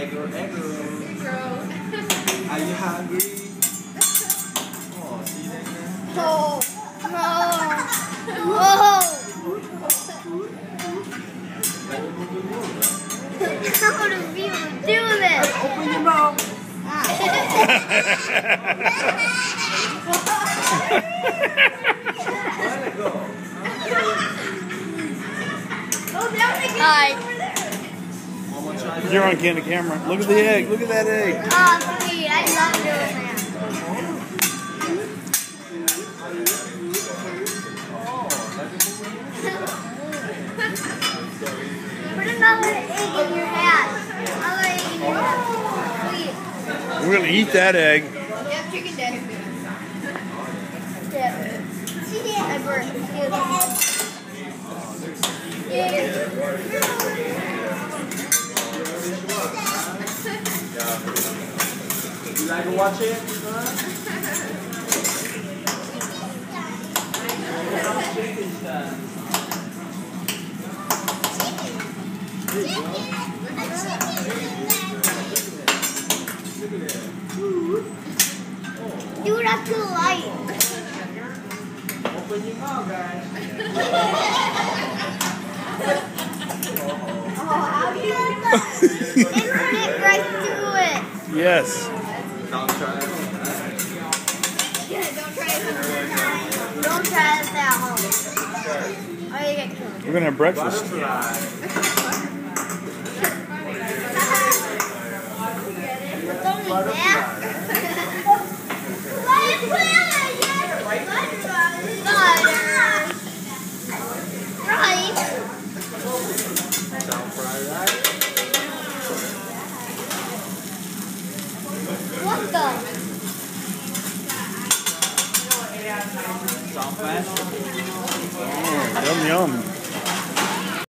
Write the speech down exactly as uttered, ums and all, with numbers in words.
egg roll, egg roll. Egg roll. Are you hungry? Oh, see that there? Oh. Oh. How do people do this? Open your mouth. Let it go. Hi. You're on the camera. Look at the egg. Look at that egg. Oh, sweet. I love doing that. Put another egg in your hat. Another egg in your hat. Sweet. We're going to eat that egg. Yep, chicken dick. Yeah. I burped. You like to watch it? Do not too light. Open your mouth, guys. Oh, how do you do that? And snip right through it. Yes. Don't try it. Yeah, don't try it. Don't try this at home. Or you get killed. We're going to have breakfast. It's only that. What the? Oh, yum yum.